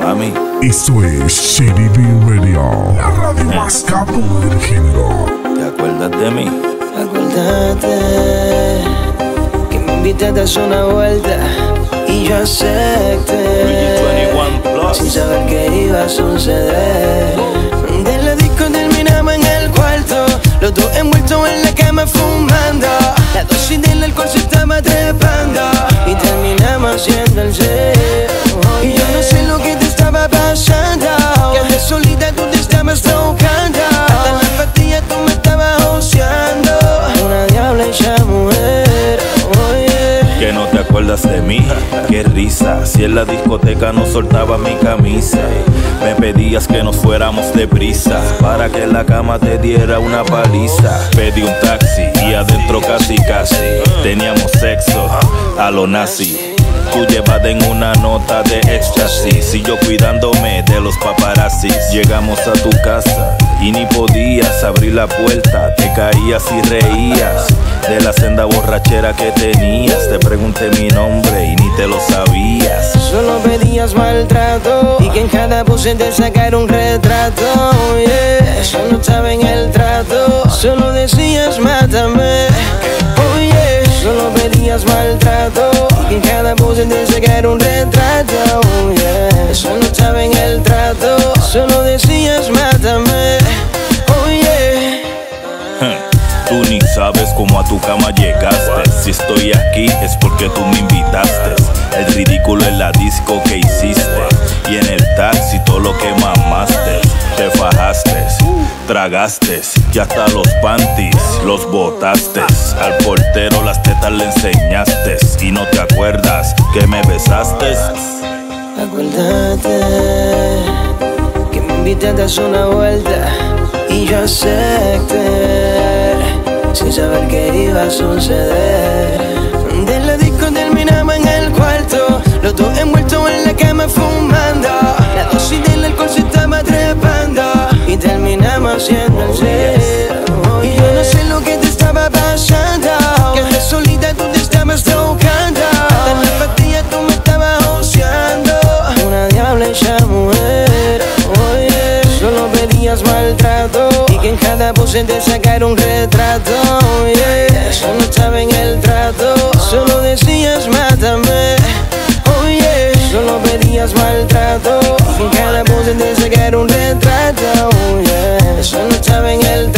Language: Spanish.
mami. Esto es CDB Radio, la radio más capo del género. ¿Te acuerdas de mí? Acuérdate que me invitaste a hacer una vuelta y yo acepté, 21 Plus. sin saber que iba a suceder. De la disco terminamos en el cuarto, los dos envueltos en la cama fumando. La dosis del alcohol se estaba trepando y terminamos haciendo el cero. Y yo no sé lo que te estaba pasando, que de solita tú te estabas tocando. Hasta la pastilla tú me estabas joseando. Una diabla esa mujer, oye. Que no te acuerdas de mí, qué risa. Si en la discoteca no soltaba mi camisa, me pedías que nos fuéramos deprisa para que en la cama te diera una paliza. Pedí un taxi y adentro casi teníamos sexo a lo nazi. Tú llevada en una nota de éxtasis y yo cuidándome de los paparazzis. Llegamos a tu casa y ni podías abrir la puerta. Te caías y reías de la senda borrachera que tenías. Te pregunté mi nombre y ni te lo sabías. Solo pedías maltrato y que en cada pose te sacara un retrato, yeah. Eso no estaba en el trato, solo decías mátame, oh yeah. Solo pedías maltrato y que en cada pose te sacara un retrato, oh yeah. Eso no estaba en el trato, solo decías mátame, oh yeah. Tú ni sabes cómo a tu cama llegaste. Si estoy aquí es porque tú me invitaste. El ridículo en la disco que hiciste y en el taxi todo lo que mamaste. Te fajaste, tragaste y hasta los panties los botaste. Al portero las tetas le enseñaste y no te acuerdas que me besaste. Acuérdate que me invitaste a hacer una vuelta y yo acepté, sin saber que iba a suceder. De la disco terminamos en el cuarto, los dos envueltos en la cama fumando. La dosis del alcohol se estaba trepando y terminamos haciendo el cero. Y yo no sé lo que te estaba pasando, que de solita tú te estabas tocando. Hasta la pastilla tú me estabas joseando. Una diabla esa mujer, oye. Solo pedías maltrato y que en cada pose te sacara un retrato, yeah. Eso no estaba en el trato, solo decías mátame, oh yeah. Solo pedías maltrato y que en cada pose te sacara un retrato, oh yeah. Eso no estaba en el trato.